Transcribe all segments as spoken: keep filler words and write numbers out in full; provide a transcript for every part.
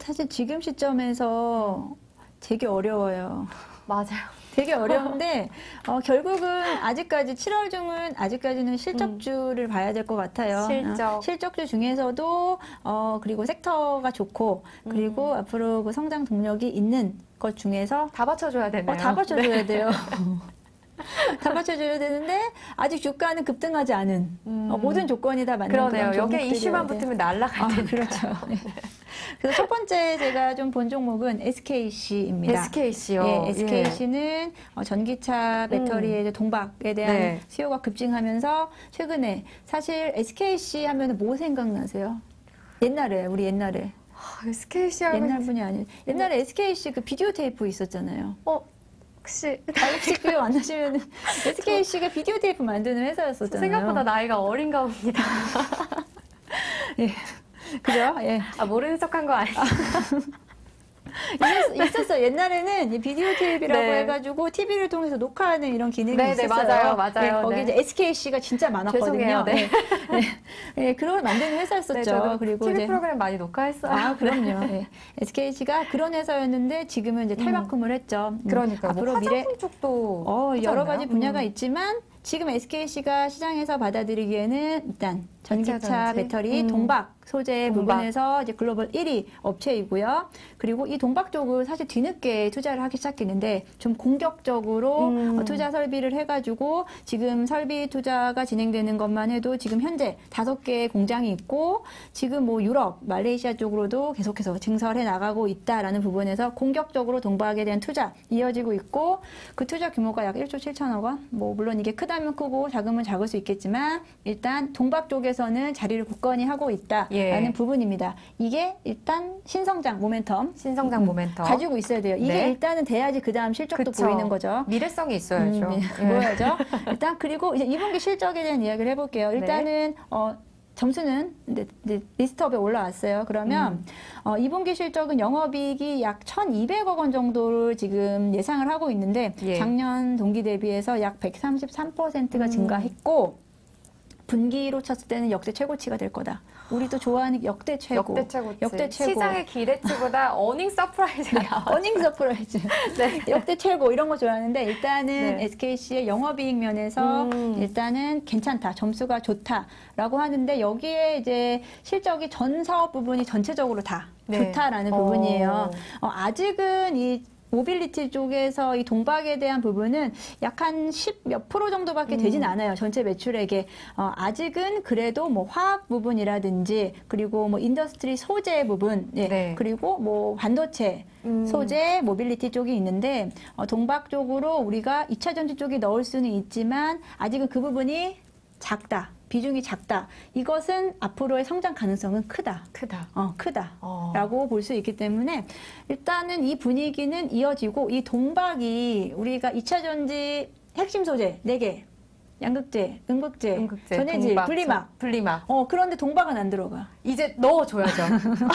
사실 지금 시점에서 되게 어려워요. 맞아요. 되게 어려운데 어, 결국은 아직까지 칠월 중은 아직까지는 실적주를 음. 봐야 될 것 같아요. 실적. 어, 실적주 중에서도 어, 그리고 섹터가 좋고 그리고 음. 앞으로 그 성장 동력이 있는 것 중에서 다 받쳐줘야 되네요. 어, 다 받쳐줘야 네. 돼요. 다 맞춰줘야 되는데 아직 주가는 급등하지 않은 음. 어, 모든 조건이 다 맞는 그러네요. 그런 여기에 이슈만 붙으면 날아갈 테니까. 아, 그렇죠. 네. 그래서 첫 번째 제가 좀 본 종목은 에스케이씨입니다. 에스케이씨요. 예, 에스케이씨는 예. 어, 전기차 배터리의 음. 동박에 대한 네. 수요가 급증하면서 최근에 사실 에스케이씨 하면 뭐 생각나세요? 옛날에 우리 옛날에 아, 에스케이씨 하면 옛날 분이 아니에요. 옛날에 에스케이씨 그 비디오 테이프 있었잖아요. 어. 혹시 혹시 기억 안 나시면 에스케이씨가 비디오 테이프 만드는 회사였었잖아요. 생각보다 나이가 어린가 봅니다. 예, 그죠? 예. 아 모르는 척한 거 아니죠? 있었, 있었어요. 옛날에는 비디오 테이프라고 네. 해가지고 티비를 통해서 녹화하는 이런 기능이 네, 있었어요. 네, 맞아요, 맞아요. 네, 거기 네. 이제 에스케이씨가 진짜 많았거든요. 죄송해요. 네. 네. 네, 그걸 만드는 회사였었죠. 네, 저도 그리고 티비 이제 프로그램 많이 녹화했어요. 아, 그럼요. 네. 에스케이씨가 그런 회사였는데 지금은 이제 탈바꿈을 음. 했죠. 그러니까 앞으로 뭐 화장품 미래 쪽도 어, 여러 가지 분야가 음. 있지만 지금 에스케이씨가 시장에서 받아들이기에는 일단 전기차 전지? 배터리 음. 동박 소재 동박. 부분에서 이제 글로벌 일 위 업체이고요. 그리고 이 동박 쪽을 사실 뒤늦게 투자를 하기 시작했는데 좀 공격적으로 음. 어, 투자 설비를 해가지고 지금 설비 투자가 진행되는 것만 해도 지금 현재 다섯 개의 공장이 있고 지금 뭐 유럽, 말레이시아 쪽으로도 계속해서 증설해 나가고 있다라는 부분에서 공격적으로 동박에 대한 투자 이어지고 있고 그 투자 규모가 약 일조 칠천억 원. 뭐 물론 이게 크다면 크고 작으면 작을 수 있겠지만 일단 동박 쪽에서는 자리를 굳건히 하고 있다라는 예. 부분입니다. 이게 일단 신성장 모멘텀, 신성장 모멘텀 가지고 있어야 돼요. 이게 네. 일단은 돼야지 그 다음 실적도 그쵸. 보이는 거죠. 미래성이 있어야죠. 음, 예. 보여야죠. 일단 그리고 이제 이 분기 실적에 대한 이야기를 해볼게요. 일단은 네. 어, 점수는 이제 리스트업에 올라왔어요. 그러면 음. 어, 이 분기 실적은 영업이익이 약 천이백억 원 정도를 지금 예상을 하고 있는데 예. 작년 동기 대비해서 약 백삼십삼 퍼센트가 음. 증가했고 분기로 쳤을 때는 역대 최고치가 될 거다. 우리도 좋아하는 역대 최고. 역대 최고치. 역대 최고. 시장의 기대치보다 어닝 서프라이즈가 어닝 서프라이즈. 네. 역대 최고 이런 거 좋아하는데 일단은 네. 에스케이씨의 영업이익 면에서 음. 일단은 괜찮다. 점수가 좋다라고 하는데 여기에 이제 실적이 전 사업 부분이 전체적으로 다 네. 좋다라는 어. 부분이에요. 어, 아직은 이 모빌리티 쪽에서 이 동박에 대한 부분은 약 한 십 몇 프로 정도밖에 되진 음. 않아요. 전체 매출액에. 어, 아직은 그래도 뭐 화학 부분이라든지 그리고 뭐 인더스트리 소재 부분, 예, 네. 그리고 뭐 반도체 음. 소재, 모빌리티 쪽이 있는데 어, 동박 쪽으로 우리가 이차 전지 쪽에 넣을 수는 있지만 아직은 그 부분이 작다. 비중이 작다. 이것은 앞으로의 성장 가능성은 크다. 크다. 어, 크다. 어. 라고 볼 수 있기 때문에 일단은 이 분위기는 이어지고 이 동박이 우리가 이차 전지 핵심 소재 네 개. 양극재, 음극재, 음극재 전해질, 동박, 분리막. 분리막. 어, 그런데 동박은 안 들어가. 이제 넣어줘야죠.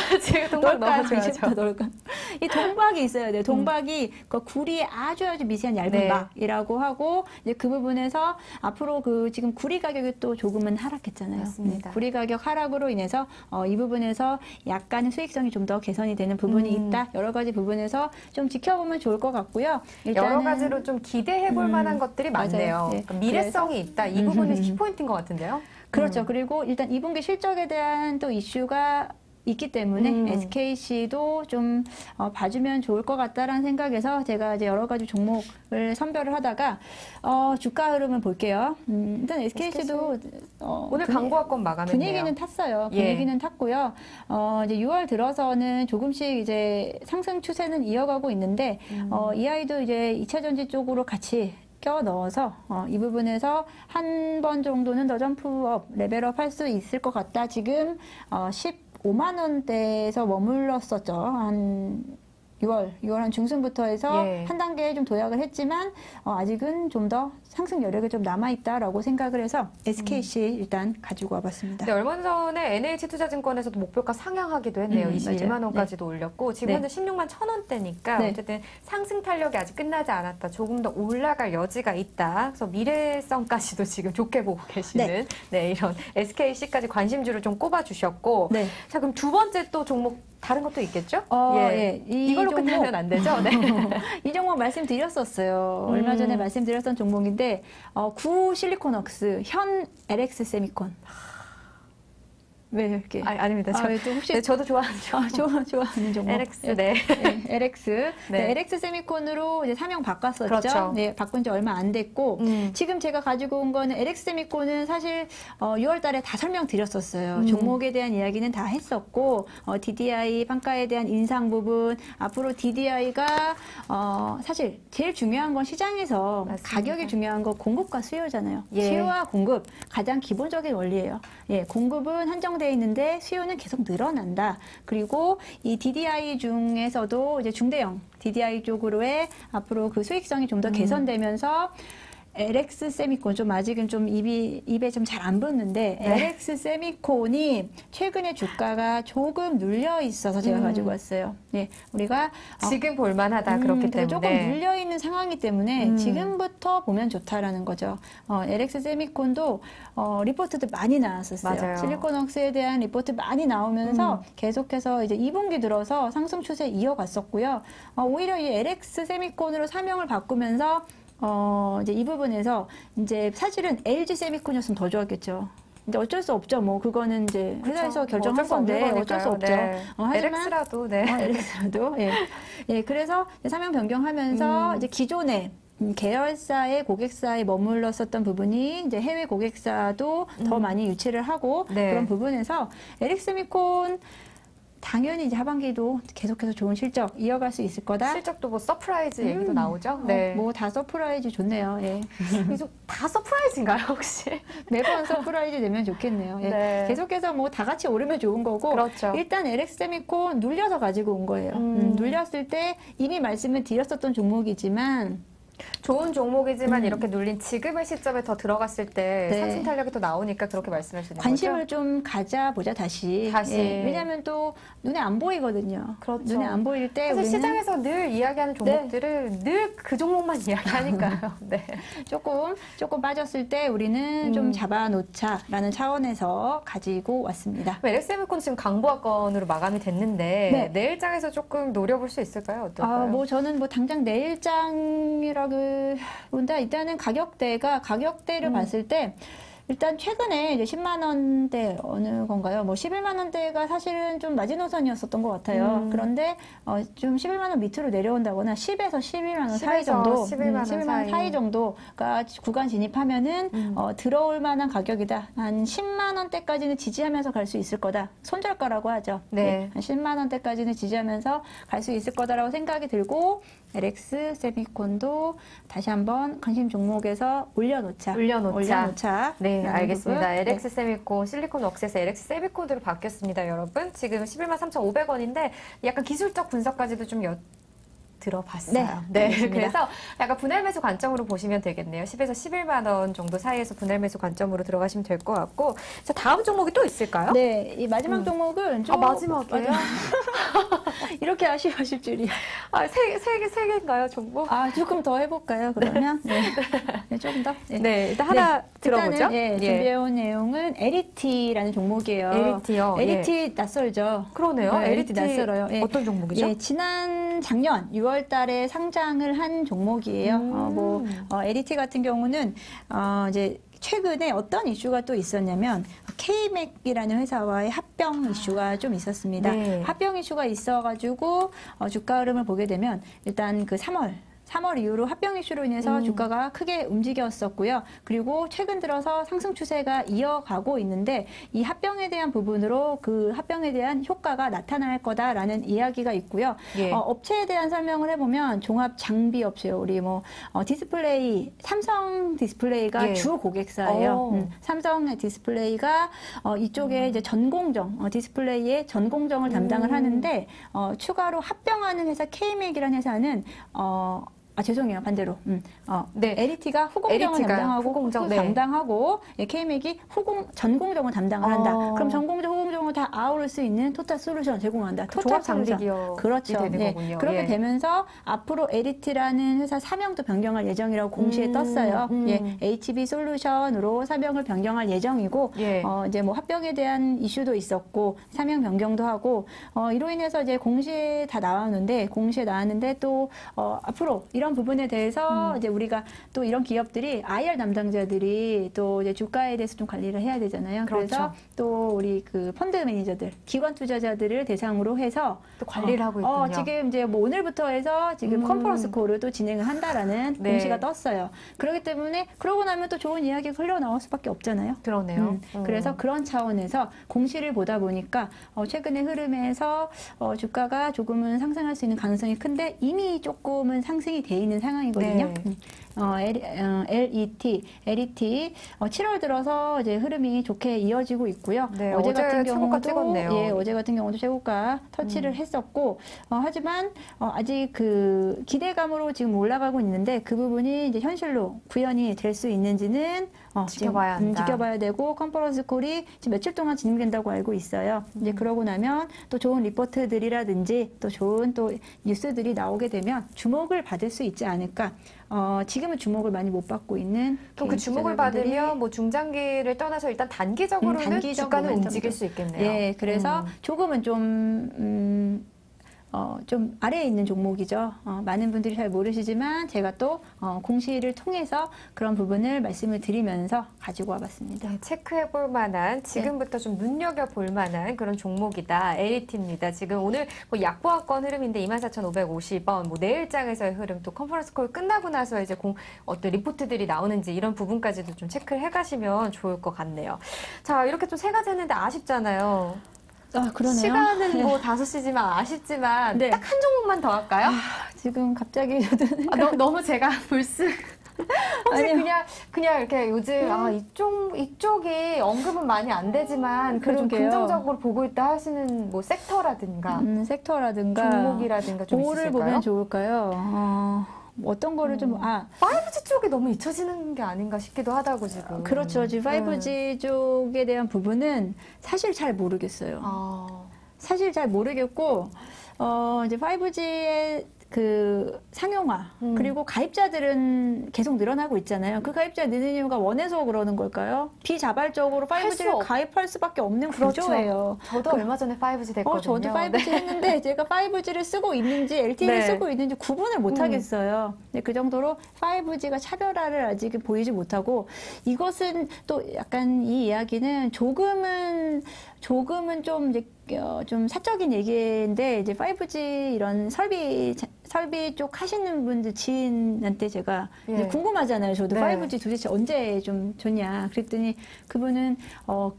지금 동박 넣어줘야죠. 넣을까? 이 동박이 있어야 돼요. 동박이 음. 그 구리의 아주 아주 미세한 얇은 네. 막이라고 하고 이제 그 부분에서 앞으로 그 지금 구리 가격이 또 조금은 하락했잖아요. 맞습니다. 음, 구리 가격 하락으로 인해서 어, 이 부분에서 약간의 수익성이 좀 더 개선이 되는 부분이 음. 있다. 여러 가지 부분에서 좀 지켜보면 좋을 것 같고요. 일단은, 여러 가지로 좀 기대해볼 음. 만한 것들이 많네요. 네. 그러니까 미래성이 있다. 이 부분이 키포인트인 것 같은데요. 그렇죠. 음. 그리고 일단 이 분기 실적에 대한 또 이슈가 있기 때문에 음. 에스케이씨도 좀 어, 봐주면 좋을 것 같다라는 생각에서 제가 이제 여러 가지 종목을 선별을 하다가 어, 주가 흐름을 볼게요. 음, 일단 에스케이씨도 에스케이씨. 어, 오늘 광고학권 마감했네요. 분위기는 탔어요. 예. 분위기는 탔고요. 어, 이제 유월 들어서는 조금씩 이제 상승 추세는 이어가고 있는데 음. 어, 이 아이도 이제 이차 전지 쪽으로 같이 껴 넣어서 어, 이 부분에서 한 번 정도는 더 점프업, 레벨업 할 수 있을 것 같다. 지금 어, 십오만 원대에서 머물렀었죠. 한 유월, 유월 한 중순부터 해서 예. 한 단계 좀 도약을 했지만 어, 아직은 좀 더 상승 여력이 좀 남아있다라고 생각을 해서 에스케이씨 음. 일단 가지고 와봤습니다. 네, 얼마 전에 엔에이치투자증권에서도 목표가 상향하기도 했네요. 음, 이십일만 원까지도 네. 올렸고 지금 현재 네. 십육만 천 원대니까 네. 어쨌든 상승 탄력이 아직 끝나지 않았다. 조금 더 올라갈 여지가 있다. 그래서 미래성까지도 지금 좋게 보고 계시는 네, 네 이런 에스케이씨까지 관심주를 좀 꼽아주셨고 네. 자 그럼 두 번째 또 종목 다른 것도 있겠죠? 어, 예. 예. 이 이걸로 종목, 끝나면 안 되죠? 네. 이 종목 말씀드렸었어요. 음. 얼마 전에 말씀드렸던 종목인데 어, 구 실리콘웍스, 현 엘엑스 세미콘. 왜 이렇게? 아, 아닙니다. 저, 아, 또 혹시 네, 저도 좋아하는 종목. 아, 좋아, 좋아하는 종목. 엘엑스, 예, 네. 네, 엘엑스. 네. 네, 엘엑스 세미콘으로 이제 사명 바꿨었죠. 그렇죠. 네, 바꾼 지 얼마 안 됐고, 음. 지금 제가 가지고 온 거는 엘엑스 세미콘은 사실 어, 유월 달에 다 설명드렸었어요. 음. 종목에 대한 이야기는 다 했었고, 어, 디디아이 판가에 대한 인상 부분, 앞으로 디디아이가 어, 사실 제일 중요한 건 시장에서 맞습니다. 가격이 중요한 건 공급과 수요잖아요. 예. 수요와 공급 가장 기본적인 원리예요. 예, 공급은 한정되어 있는데 수요는 계속 늘어난다. 그리고 이 디디아이 중에서도 이제 중대형 디디아이 쪽으로의 앞으로 그 수익성이 좀 더 음. 개선되면서 엘엑스 세미콘 좀 아직은 좀 입이 입에 좀 잘 안 붙는데 네. 엘엑스 세미콘이 최근에 주가가 조금 눌려 있어서 제가 음. 가지고 왔어요. 예, 우리가 어, 지금 볼만하다 음, 그렇기 그래서 때문에. 조금 눌려 있는 상황이기 때문에 음. 지금부터 보면 좋다라는 거죠. 어, 엘엑스 세미콘도 어, 리포트도 많이 나왔었어요. 맞아요. 실리콘웍스에 대한 리포트 많이 나오면서 음. 계속해서 이제 이 분기 들어서 상승 추세 이어갔었고요. 어, 오히려 이 엘엑스 세미콘으로 사명을 바꾸면서 어, 이제 이 부분에서 이제 사실은 엘지 세미콘이었으면 더 좋았겠죠. 근데 어쩔 수 없죠. 뭐 그거는 이제 회사에서 그렇죠. 결정한 뭐 어쩔 수 건데 없는 어쩔 수 없죠. 거니까요. 네. 어, 하지만 엘엑스라도 네. 어, 엘엑스라도 예. 예, 그래서 사명 변경하면서 음. 이제 기존에 음, 계열사의 고객사에 머물렀었던 부분이 이제 해외 고객사도 더 음. 많이 유치를 하고 네. 그런 부분에서 엘엑스미콘 당연히 이제 하반기도 계속해서 좋은 실적 이어갈 수 있을 거다. 실적도 뭐 서프라이즈 얘기도 음. 나오죠. 네. 뭐 다 서프라이즈 좋네요. 예. 그래서 다 서프라이즈인가요 혹시? 매번 서프라이즈 되면 좋겠네요. 예. 네. 계속해서 뭐 다 같이 오르면 좋은 거고 그렇죠. 일단 엘엑스세미콘 눌려서 가지고 온 거예요. 음. 음, 눌렸을 때 이미 말씀을 드렸었던 종목이지만 좋은 종목이지만 음. 이렇게 눌린 지금의 시점에 더 들어갔을 때 네. 상승 탄력이 또 나오니까 그렇게 말씀하시는 관심을 거죠? 좀 가져보자 다시. 다시. 예, 왜냐하면 또 눈에 안 보이거든요. 그렇죠. 눈에 안 보일 때 사실 우리는 시장에서 늘 이야기하는 종목들은 늘 그 종목만 이야기하니까요. 네. 조금 조금 빠졌을 때 우리는 음. 좀 잡아놓자라는 차원에서 가지고 왔습니다. 엘엑스세미콘 지금 강보합권으로 마감이 됐는데 네. 내일장에서 조금 노려볼 수 있을까요? 어떨까요? 아, 뭐 저는 뭐 당장 내일장이라고 본다. 일단은 가격대가 가격대를 음. 봤을 때 일단 최근에 이제 십만 원대 어느 건가요? 뭐 십일만 원대가 사실은 좀 마지노선이었었던 것 같아요. 음. 그런데 어, 좀 십일만 원 밑으로 내려온다거나 십에서 십일만 원 사이 십에서 정도, 십일만 원 음, 십일만 원 사이. 사이 정도가 구간 진입하면은 음. 어, 들어올 만한 가격이다. 한 십만 원대까지는 지지하면서 갈 수 있을 거다. 손절가라고 하죠. 네. 한 십만 원대까지는 지지하면서 갈 수 있을 거다라고 생각이 들고 엘엑스 세미콘도 다시 한번 관심 종목에서 올려놓자. 올려놓자. 올려놓자. 네, 라는 알겠습니다. 부분. 엘엑스 세미콘, 실리콘웍스에서 엘엑스 세미콘으로 바뀌었습니다, 여러분. 지금 십일만 삼천오백 원인데 약간 기술적 분석까지도 좀 여, 들어봤어요. 네, 알겠습니다. 그래서 약간 분할 매수 관점으로 보시면 되겠네요. 십에서 십일만 원 정도 사이에서 분할 매수 관점으로 들어가시면 될 것 같고. 자, 다음 종목이 또 있을까요? 네, 이 마지막 음. 종목은 좀 아, 마지막이에요? 이렇게 아쉬워하실 줄이야. 아, 세, 세 개, 세 개인가요, 종목? 아, 조금 더 해볼까요, 그러면? 네. 네, 조금 더. 네. 네, 일단 하나 들어보죠. 일단은, 예, 준비해온 내용은 엘이티라는 종목이에요. 엘이티요? 엘이티 낯설죠? 그러네요. 네, 엘이티 엘이티 낯설어요. 예. 어떤 종목이죠? 예, 지난 작년 유월 달에 상장을 한 종목이에요. 음. 어, 뭐, 어, 엘이티 같은 경우는, 어, 이제, 최근에 어떤 이슈가 또 있었냐면 케이맥이라는 회사와의 합병 이슈가 좀 있었습니다. 네. 합병 이슈가 있어가지고 어, 주가 흐름을 보게 되면 일단 그 삼월 삼월 이후로 합병 이슈로 인해서 음. 주가가 크게 움직였었고요. 그리고 최근 들어서 상승 추세가 이어가고 있는데 이 합병에 대한 부분으로 그 합병에 대한 효과가 나타날 거다라는 이야기가 있고요. 예. 어, 업체에 대한 설명을 해보면 종합 장비 업체요. 우리 뭐 어, 디스플레이 삼성 디스플레이가 예. 주 고객사예요. 오. 음, 삼성 디스플레이가 어, 이쪽에 음. 이제 전공정 어, 디스플레이의 전공정을 담당을 음. 하는데 어, 추가로 합병하는 회사 케이맥이라는 회사는 어, 아 죄송해요 반대로 음, 어, 네. 엘이티가 후공정을 엘이티가 담당하고 후공정, 후- 네. 담당하고 예, 케이맥이 후공 전공정을 담당을 한다. 어. 그럼 전공정 후공정을 경우 다 아우를 수 있는 토탈 솔루션 제공한다. 그 조합 장비 기업이 그렇죠. 되는 네. 거군요. 그렇게 예. 되면서 앞으로 에리티라는 회사 사명도 변경할 예정이라고 공시에 음, 떴어요. 음. 예, 에이치비 솔루션으로 사명을 변경할 예정이고 예. 어, 이제 뭐 합병에 대한 이슈도 있었고 사명 변경도 하고 어, 이로 인해서 이제 공시에 다 나왔는데 공시에 나왔는데 또 어, 앞으로 이런 부분에 대해서 음. 이제 우리가 또 이런 기업들이 아이알 담당자들이 또 이제 주가에 대해서 좀 관리를 해야 되잖아요. 그렇죠. 그래서 또 우리 그 펀드 매니저들, 기관 투자자들을 대상으로 해서 또 관리를 어, 하고 있군요. 어, 지금 이제 뭐 오늘부터 해서 지금 음. 컨퍼런스 콜을 또 진행을 한다라는 네. 공시가 떴어요. 그렇기 때문에 그러고 나면 또 좋은 이야기가 흘러나올 수밖에 없잖아요. 그러네요. 음, 음. 그래서 그런 차원에서 공시를 보다 보니까 어, 최근의 흐름에서 어, 주가가 조금은 상승할 수 있는 가능성이 큰데 이미 조금은 상승이 돼 있는 상황이거든요. 네. 음. 어, L, 어, 엘이티, 엘이티 어, 칠월 들어서 이제 흐름이 좋게 이어지고 있고요. 네, 어제 어제 같은 최고가 경우도 찍었네요. 예, 어제 같은 경우도 최고가 터치를 음. 했었고 어, 하지만 어, 아직 그 기대감으로 지금 올라가고 있는데 그 부분이 이제 현실로 구현이 될 수 있는지는 어, 지켜봐야 지금, 음, 한다. 지켜봐야 되고 컨퍼런스 콜이 지금 며칠 동안 진행된다고 알고 있어요. 이제 음. 그러고 나면 또 좋은 리포트들이라든지 또 좋은 또 뉴스들이 나오게 되면 주목을 받을 수 있지 않을까. 어, 지금은 주목을 많이 못 받고 있는 또 그 개인 주목을 투자자분들이 받으면 뭐 중장기를 떠나서 일단 단기적으로는 음, 단기적 주가는 모멘텀도. 움직일 수 있겠네요. 예, 그래서 음. 조금은 좀, 음, 어, 좀 아래에 있는 종목이죠. 어, 많은 분들이 잘 모르시지만 제가 또 어, 공시를 통해서 그런 부분을 말씀을 드리면서 가지고 와봤습니다. 네, 체크해 볼 만한 지금부터 좀 눈여겨 볼 만한 그런 종목이다. 엘이티입니다. 지금 오늘 뭐 약보합권 흐름인데 이만 사천오백오십 원, 뭐 내일장에서의 흐름, 또 컨퍼런스 콜 끝나고 나서 이제 공, 어떤 리포트들이 나오는지 이런 부분까지도 좀 체크를 해가시면 좋을 것 같네요. 자, 이렇게 좀 세 가지 했는데 아쉽잖아요. 아, 그러네요. 시간은 뭐 다섯 시지만 아쉽지만 네. 딱 한 종목만 더 할까요? 지금 갑자기 아, 너, 너무 제가 불쑥 혹시 아니요. 그냥 그냥 이렇게 요즘 아 이쪽 이쪽이 언급은 많이 안 되지만 그래도 좀 그러게요. 긍정적으로 보고 있다 하시는 뭐 섹터라든가 음, 섹터라든가 종목이라든가 좀 뭐를 있으실까요? 보면 좋을까요? 어, 어떤 거를 좀, 아, 파이브지 쪽이 너무 잊혀지는 게 아닌가 싶기도 하다고 지금. 그렇죠. 지금 파이브지 쪽에 대한 부분은 사실 잘 모르겠어요. 아, 사실 잘 모르겠고, 어, 이제 파이브지의 그 상용화, 음. 그리고 가입자들은 계속 늘어나고 있잖아요. 그 가입자 느는 이유가 원해서 그러는 걸까요? 비자발적으로 파이브지를 없- 가입할 수밖에 없는 그렇죠. 구조예요. 저도 얼마 전에 파이브지 됐거든요. 어, 저도 파이브지 했는데 제가 파이브지를 쓰고 있는지 엘티이를 네. 쓰고 있는지 구분을 못 음. 하겠어요. 근데 그 정도로 파이브지가 차별화를 아직 보이지 못하고 이것은 또 약간 이 이야기는 조금은 조금은 좀 이제 어, 좀 사적인 얘기인데 이제 파이브지 이런 설비 자- 설비 쪽 하시는 분들 지인한테 제가 예. 이제 궁금하잖아요. 저도 네. 파이브지 도대체 언제 좀 좋냐 그랬더니 그분은 어,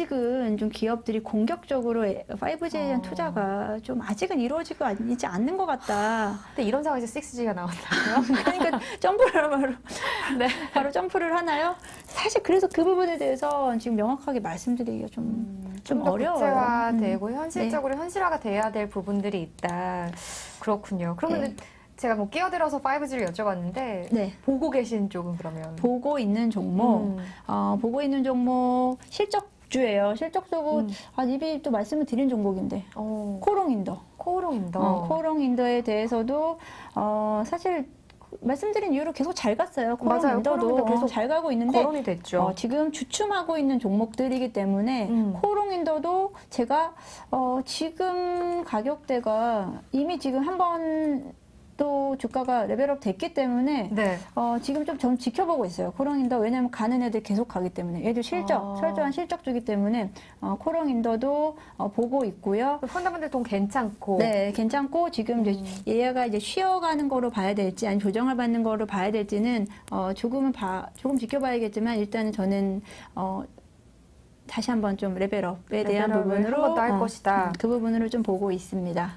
아직은 좀 기업들이 공격적으로 파이브지에 대한 어. 투자가 좀 아직은 이루어지고 있지 않는 것 같다. 근데 이런 상황에서 식스지가 나온다고요? 그러니까 점프를 바로, 네. 바로 점프를 하나요? 사실 그래서 그 부분에 대해서 지금 명확하게 말씀드리기가 좀 좀 좀 더 어려워요. 구체화되고 음. 현실적으로 현실화가 돼야 될 부분들이 있다. 그렇군요. 그러면 네. 제가 뭐 끼어들어서 파이브지를 여쭤봤는데 네. 보고 계신 쪽은 그러면 보고 있는 종목, 음. 어, 보고 있는 종목 실적주예요. 실적주고 음. 아, 이미 또 말씀을 드린 종목인데 어, 코롱인더. 코오롱인더. 어, 코롱인더에 대해서도 어, 사실 말씀드린 이유로 계속 잘 갔어요. 맞아요. 코롱인더도 코롱인더 계속 어, 잘 가고 있는데 거론이 됐죠. 어, 지금 주춤하고 있는 종목들이기 때문에 음. 코롱인더도 제가 어, 지금 가격대가 이미 지금 한 번 또 주가가 레벨업 됐기 때문에 네. 어, 지금 좀 좀 지켜보고 있어요. 코롱인더 왜냐하면 가는 애들 계속 가기 때문에 얘들 실적 아. 철저한 실적주기 때문에 어, 코롱인더도 어, 보고 있고요. 펀더멘털 돈 괜찮고. 네, 괜찮고 지금 이제 음. 얘가 이제 쉬어가는 거로 봐야 될지 아니면 조정을 받는 거로 봐야 될지는 어, 조금은 봐 조금 지켜봐야겠지만 일단은 저는 어, 다시 한번 좀 레벨업에 대한 레벨업을 부분으로 한번더 할 어, 것이다. 그 부분으로 좀 보고 있습니다.